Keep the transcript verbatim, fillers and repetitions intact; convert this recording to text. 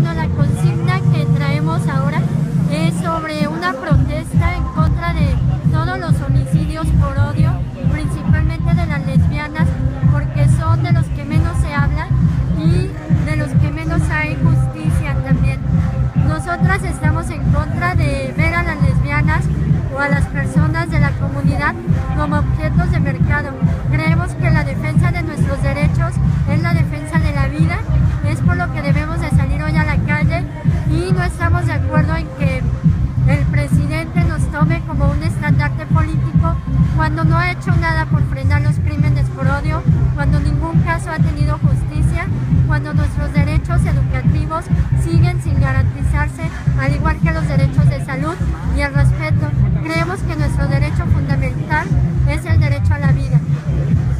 bueno, la consigna que traemos ahora es sobre una protesta en contra de todos los homicidios por odio, principalmente de las lesbianas, porque son de los que menos se habla y de los que menos hay justicia también. Nosotras estamos en contra de ver a las lesbianas o a las personas de la comunidad como objetos de mercado. Creemos que la defensa de nuestros derechos es la defensa de la vida, es por lo que debemos de salir hoy a la calle y no estamos de acuerdo en que el presidente nos tome como un estandarte político cuando no ha hecho nada por frenar los crímenes por odio, cuando ningún caso ha tenido justicia, cuando nuestros derechos educativos siguen sin garantizarse, al igual que los derechos de salud y el respeto. Creemos que nuestro derecho fundamental es el derecho a la vida.